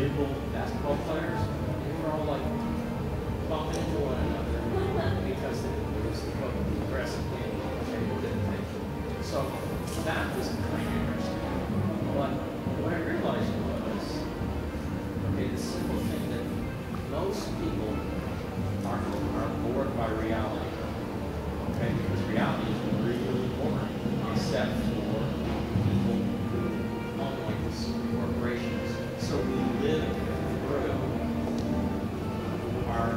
individual basketball players, and we're all like bumping into one another because it was the aggressive game and people didn't think. So that was kind of interesting. But what I realized was, okay, the simple thing that most people are bored by reality. Okay, because reality is really boring, except for people who own like these corporations. So we live through our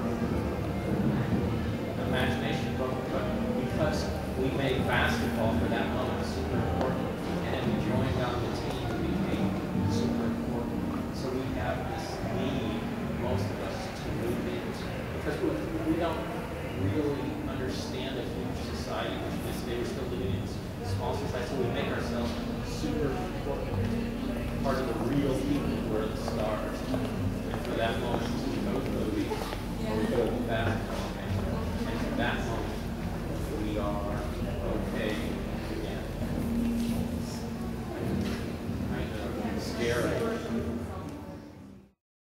imagination, but because we made basketball for that moment super important, and then we joined on the team to became super important. So we have this need, most of us, to move into, because we don't really understand a huge society, which this day we're still living in small society, so we make ourselves super important, part of the